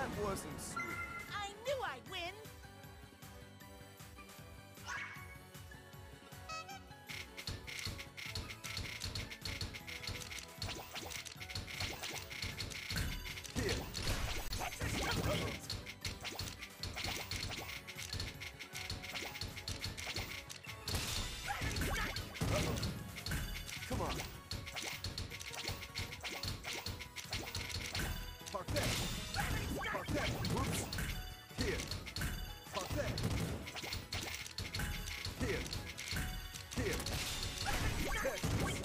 That wasn't sweet. I knew I'd win! Here. Tetris complete! Come on. Parfait. Parfait. Whoops. Here. Parfait. Here. Here. Tetris.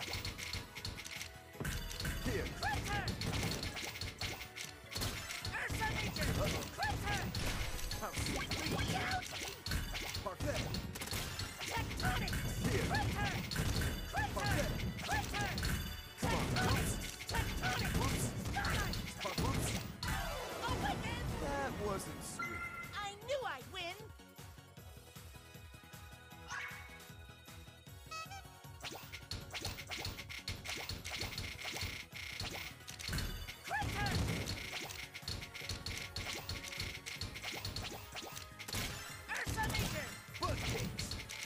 Here. Critter! Ursa Major! Critter! How sweet. Yowie! Parfait. Tectonics! Here. Critter! Critter! Critter! Come on. Tectonics! Tectonics! Whoops. Starlight! Whoops. Awaken! That wasn't sweet. I knew I'd win! Critter! Ursa Major! Buzzcakes.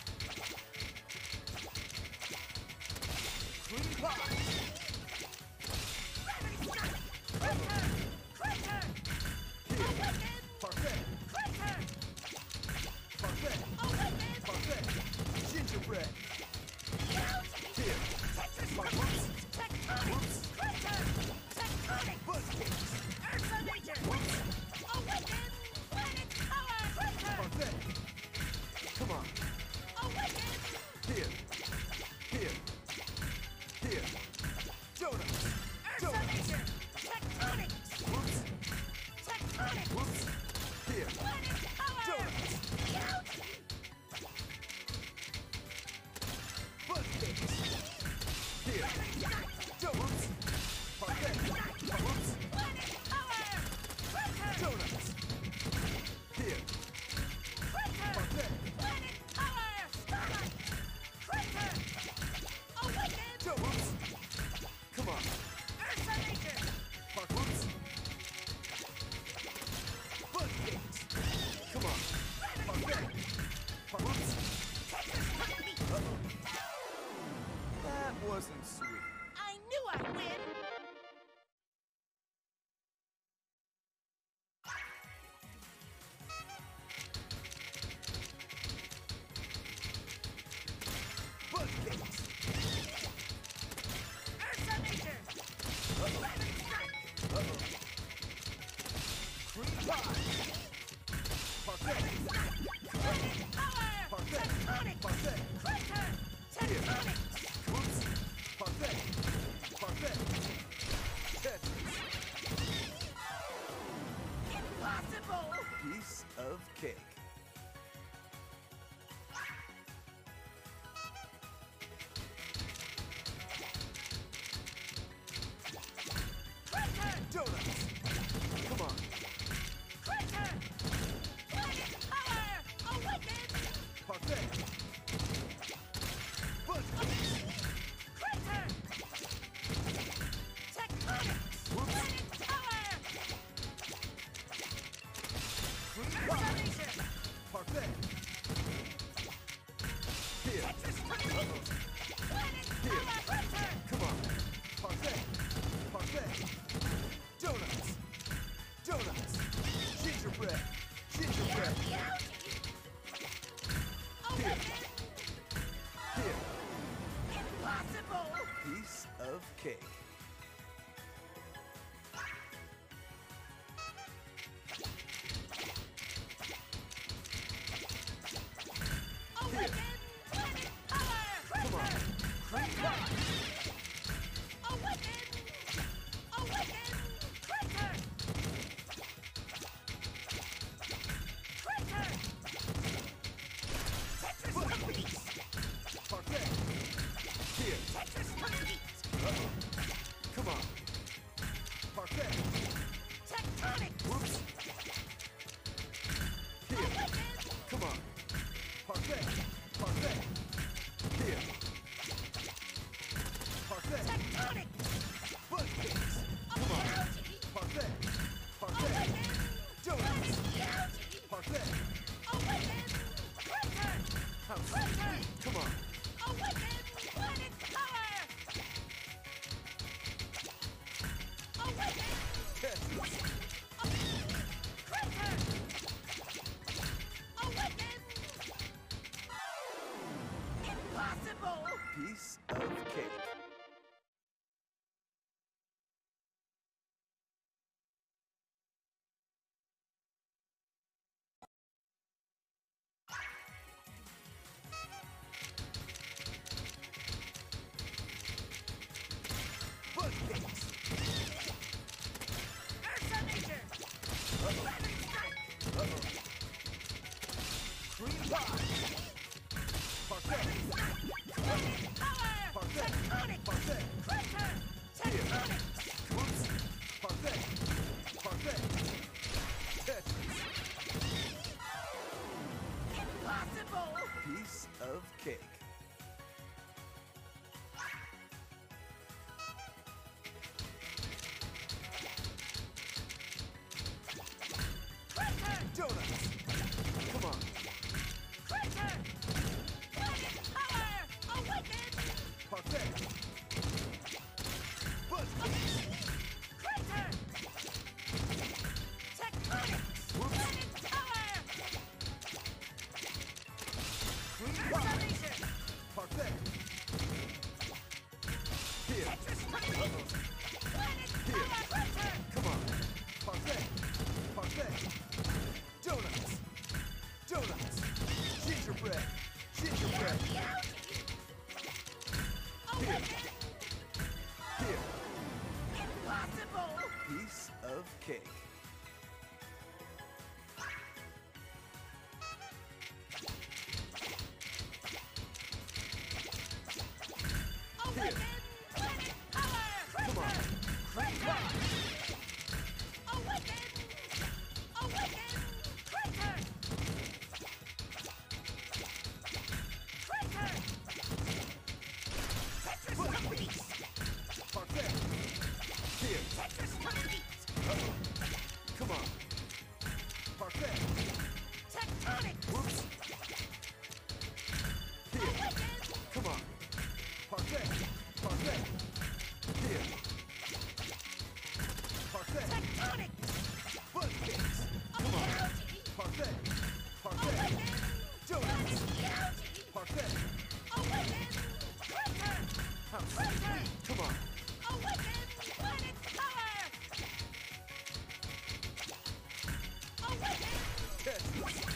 Cream pie. Gravity Strike! Critter! Critter! Awaken! Parfait. Critter! Parfait. Awaken! Parfait. Gingerbread. Yowie! Here. Tetris Whoops. complete! Tectonics! Critter! Tectonic! Buzzcakes. Ursa Major! Awaken! Planet Power! Critter! Parfait. Come on. Awaken! Here. Here. Here. Donuts. Ursa Major! Tectonics! Whoops. Tectonic! Whoops. Here. Planet Power! Donuts. Yowie! Buzzcakes. Here. Gravity Strike! Donuts. Parfait. Whoops. Planet Power! Critter! Donuts. Here. Critter! Parfait. Planet Power! Starlight! Critter! Awaken! Donuts. Come on. Ursa Major! Whoops. Buzzcakes. Come on. Parfait. Whoops. Tetris complete! That wasn't sweet. I knew I'd win! Buzzcakes. Ursa Major! Gravity Strike! Cream pie. Parfait. Planet Power! Parfait. Tectonic! Parfait. Critter! Tectonics! Whoops. Parfait. Parfait. Tetris. Impossible! Piece of cake. Critter! Donuts. Come on. Critter! Planet Power! Awaken! Parfait. Buzzcakes. Critter! Tectonics! Whoops. Planet Power! Cream Ursa pie. Major! Parfait. Here. Tetris complete! Planet Here. Power! Critter! Come on. Parfait. Parfait. Donuts. Parfait. Awaken! Critter! How Critter! sweet. Come on. Awaken! Planet power! Awaken! Tetris. Critter! Awaken! Impossible! Piece of cake. Bug cakes. Ursa Major! Rapid strike! Uh-oh. Cream pie. Parfait. Planet power! Parfait. Tectonic! Parfait. Critter! Tectonic! Whoops. Parfait. Parfait. Tetris. Impossible! Piece of cake. Critter! Donuts. Come on. Critter! Planet power! Awaken! Parfait. Buzz cakes. Critter! Tectonic! Whoops. Planet power! Cream Ursa pie. Major! Parfait. Here. Tetris strike! Uh-oh. Planet Here. power! Critter! Come on. Parfait. Parfait. Donuts. Donuts. Gingerbread. Gingerbread. Awaken! Here. Impossible! Piece of cake. Awaken! Planet power! Come on. Cream pie. Awaken! Awaken! Critter! Critter! Tetris Buzz complete! cakes. Parfait. Here. Tetris complete! Uh-oh. Come on. Parfait. Tectonic! Whoops. Here. Awaken! Come on. Parfait. Parfait. Here. Parfait. Tectonic! Buzz cakes. Come on. Parfait. Parfait. Awaken! Donuts. Planet Parfait. Awaken! Critter! How sweet. Come on. Awaken! Planet power! Awaken! Tetris.